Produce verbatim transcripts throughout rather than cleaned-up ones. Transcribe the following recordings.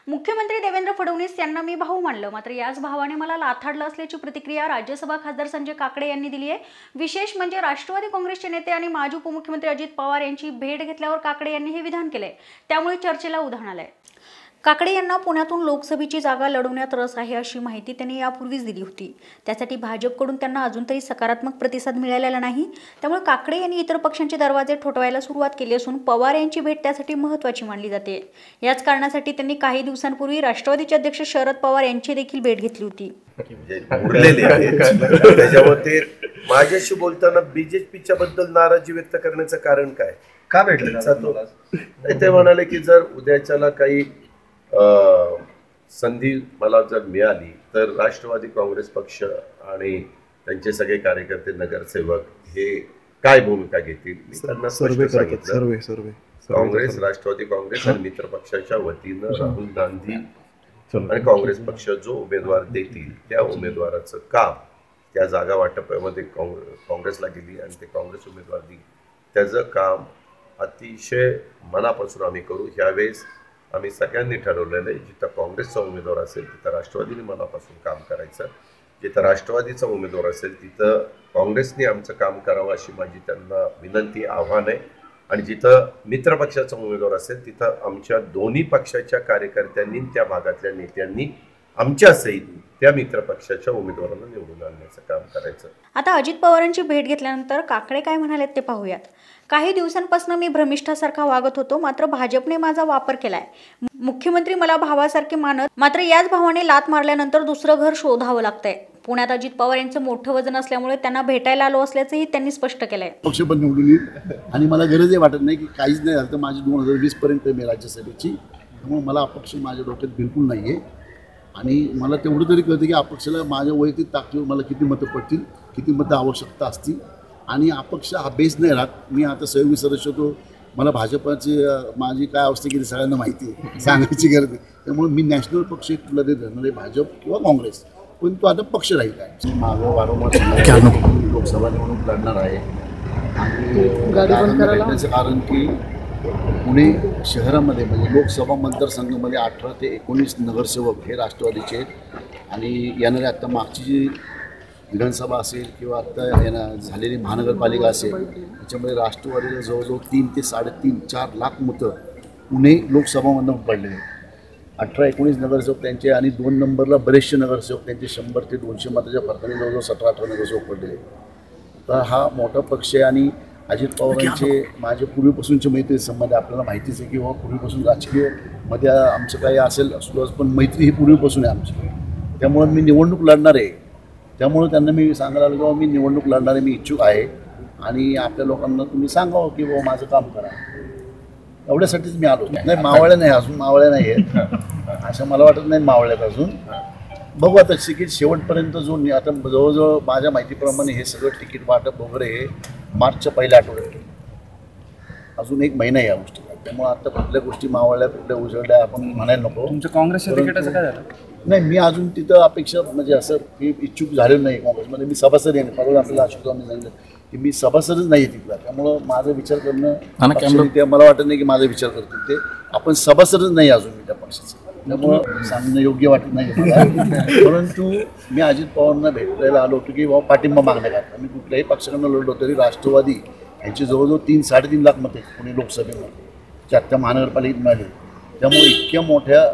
मुख्यमंत्री देवेंद्र फडणवीस यांना मी भाऊ मानलं, मात्र याच भावाने मला लाथाडलं असल्याची प्रतिक्रिया राज्यसभा खासदार संजय काकडे यांनी दिली आहे। विशेष म्हणजे राष्ट्रवादी काँग्रेसचे नेते आणि माजी उपमुख्यमंत्री अजित पवार यांची भेट घेतल्यावर काकडे यांनी हे विधान केले, त्यामुळे चर्चेला उधाण आलंय। काकडे यांना पुण्यातून लोकसभेची जागा लढवण्यात रस आहे अशी माहिती त्यांनी यापूर्वीच दिली होती। त्यासाठी भाजपकडून त्यांना अजून तरी सकारात्मक प्रतिसाद मिळालेला नाही, त्यामुळे काकडे यांनी इतर पक्षांचे दरवाजे ठोठवायला सुरुवात केली असून पवार यांची भेट त्यासाठी महत्त्वाची मानली जाते। याच कारणासाठी त्यांनी काही दिवसांपूर्वी राष्ट्रवादीचे अध्यक्ष शरद पवार यांची देखील भेट घेतली होती। त्याच्यावर ते माझ्याशी बोलताना बीजेपीच्या बद्दल नाराजी व्यक्त करण्याचं कारण काय? का भेटलं? ते म्हणाले की जर उद्याच्याला काही संधी मला जर मिळाली तर राष्ट्रवादी काँग्रेस पक्ष आणि त्यांचे सगळे कार्यकर्ते नगरसेवक हे काय भूमिका घेतील। त्यांना स्पष्ट सांगितलं, काँग्रेस राष्ट्रवादी काँग्रेस आणि मित्र पक्षाच्या वतीनं राहुल गांधी आणि काँग्रेस पक्ष जो उमेदवार देतील त्या उमेदवाराचं काम त्या जागा वाटपामध्ये काँग्रेसला गेली आणि ते काँग्रेस उमेदवार देईल त्याचं काम अतिशय मनापासून आम्ही करू। ह्यावेळेस आम्ही सगळ्यांनी ठरवलेलं आहे, जिथं काँग्रेसचा उमेदवार असेल तिथं राष्ट्रवादीने मनापासून काम करायचं, जिथं राष्ट्रवादीचा उमेदवार असेल तिथं काँग्रेसने आमचं काम करावं अशी माझी त्यांना विनंती आव्हान आहे। आणि जिथं मित्रपक्षाचा उमेदवार असेल तिथं आमच्या दोन्ही पक्षाच्या कार्यकर्त्यांनी त्या भागातल्या नेत्यांनी आमच्या सहित त्या मित्रपक्षाच्या उमेदवारांना निवडून आणण्याचं काम करायचं। आता अजित पवारांची भेट घेतल्यानंतर काकडे काय म्हणालेत ते पाहूयात। काही दिवसांपासून मी भ्रमिष्ठासारखा वागत होतो, मात्र भाजपने माझा वापर केलाय। मुख्यमंत्री मला भावासारखे मानत, मात्र याच भावाने लात मारल्यानंतर दुसरं घर शोधावं लागतंय। पुण्यात अजित पवार यांचं मोठं वजन असल्यामुळे त्यांना भेटायला आलो असल्याचंही त्यांनी स्पष्ट केलंय। पक्ष पण निवडून येईल आणि मला गरजही वाटत नाही की काहीच नाही झालं तर माझी दोन हजार वीस पर्यंत मी राज्यसभेची, त्यामुळे मला अपक्ष माझ्या डोक्यात बिलकुल नाही आहे। आणि मला तेवढं तरी कळतं की अपक्षाला माझ्या वैयक्तिक ताकदीवर मला किती मतं पडतील, किती मतं आवश्यकता असतील, आणि अपक्ष हा बेस नाही राहत। मी आता सव्वीस सदस्य होतो, मला भाजपाची माझी काय अवस्था केली सगळ्यांना माहिती आहे, सांगायची गरज नाही। त्यामुळे मी नॅशनल पक्ष कुठला देत राहणार आहे, भाजप किंवा काँग्रेस, पण तो आता पक्ष राहील आहे। मागं वारंवार लोकसभा निवडणूक लढणार आहे आणि भेटण्याचं कारण की पुणे शहरामध्ये म्हणजे लोकसभा मतदारसंघामध्ये अठरा ते एकोणीस नगरसेवक हे राष्ट्रवादीचे आहेत आणि येणाऱ्या आत्ता मागची जी विधानसभा असेल किंवा आत्ता येणार झालेली महानगरपालिका असेल त्याच्यामध्ये राष्ट्रवादीला जवळजवळ तीन ते साडेतीन चार लाख मतं पुणे लोकसभामधून पडले आहेत। अठरा एकोणीस नगरसेवक त्यांचे आणि दोन नंबरला बरेचसे नगरसेवक त्यांचे शंभर ते दोनशे मताच्या फरकाने जवळजवळ सतरा अठरा नगरसेवक पडले। तर हा मोठा पक्ष आहे आणि अजित पवारांचे माझे पूर्वीपासूनचे मैत्री संबंध आपल्याला माहितीच आहे की बाबा पूर्वीपासून राजकीय मध्ये आमचं काही असेल असलो पण मैत्री ही पूर्वीपासून आहे आमची, त्यामुळे मी निवडणूक लढणार आहे। त्यामुळे त्यांना मी सांगायला लागलो की मी निवडणूक लढणार आहे, मी इच्छुक आहे आणि आपल्या लोकांना तुम्ही सांगावं की बाबा माझं काम करा, एवढ्यासाठीच मी आलो। नाही मावळ्या नाही, अजून मावळ्या नाही आहेत असं मला वाटत नाही, मावळ्यात अजून बघू आता तिकीट शेवटपर्यंत जो आता जवळजवळ माझ्या माहितीप्रमाणे हे सगळं तिकीट वाटप वगैरे हे मार्चच्या पहिल्या आठवड्यात, अजून एक महिना या गोष्टीला, त्यामुळे आता कुठल्या गोष्टी मावळल्या कुठल्या उजळल्या आपण म्हणायला नको। तुमचं काँग्रेसच्या तिकीटाचं काय झालं? नाही, मी अजून तिथं अपेक्षा म्हणजे असं मी इच्छुक झालेलो नाही काँग्रेसमध्ये, मी सभासद आहे। परवा आपल्याला अशोक आम्ही सांगितलं की मी सभासदच नाही आहे तिथला, त्यामुळं माझा विचार करणं ते मला वाटत नाही की माझा विचार करतील ते, आपण सभासदच नाही अजून मी त्या पक्षाचं, त्यामुळं सांगणं योग्य वाटत नाही। परंतु मी अजित पवारांना भेटायला आलो होतो की बाबा पाठिंबा मागण्याकरता, मी कुठल्याही पक्षाकडनं लढलो तरी राष्ट्रवादी यांची जवळजवळ तीन साडेतीन लाख मते पुणे लोकसभेमध्ये त्या महानगरपालिकेत मिळाली, त्यामुळे इतक्या मोठ्या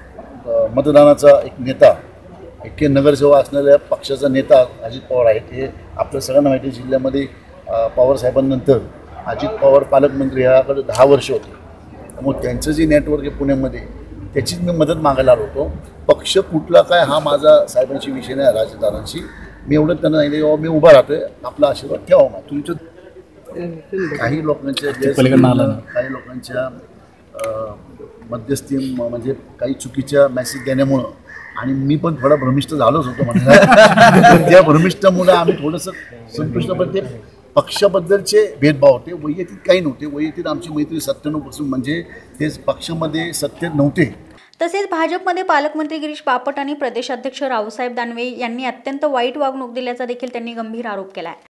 मतदानाचा एक नेता, इतके नगरसेवक असणाऱ्या पक्षाचा नेता अजित पवार आहेत। हे आपल्या सगळ्यांना माहिती, जिल्ह्यामध्ये पवारसाहेबांनंतर अजित पवार पालकमंत्री ह्याकडे दहा वर्ष होते, त्यामुळे त्यांचं जे नेटवर्क आहे पुण्यामध्ये त्याचीच मी मदत मागायला आलो होतो। पक्ष कुठला काय हा माझा साहेबांशी विषय नाही, राजदारांशी मी एवढं त्यांना नाही बाबा मी उभा राहतोय, आपला आशीर्वाद ठेवा। मग तुमचं काही लोकांच्या काही लोकांच्या मध्यस्थी म्हणजे काही चुकीच्या मेसेज देण्यामुळं आणि मी पण थोडा भ्रमिष्ठ झालोच होतो म्हणजे त्या भ्रमिष्ठामुळे आम्ही थोडंसं संतुष्ट, पण ते पक्षाबद्दलचे भेदभाव होते, वैयक्तिक काही नव्हते। वैयक्तिक आमची मैत्री सत्त्याण्णव पासून म्हणजे तेच पक्षामध्ये सत्य नव्हते। तसेच भाजपमध्ये पालकमंत्री गिरीश बापट आणि प्रदेशाध्यक्ष रावसाहेब दानवे यांनी अत्यंत वाईट वागणूक दिल्याचा देखील त्यांनी गंभीर आरोप केला आहे।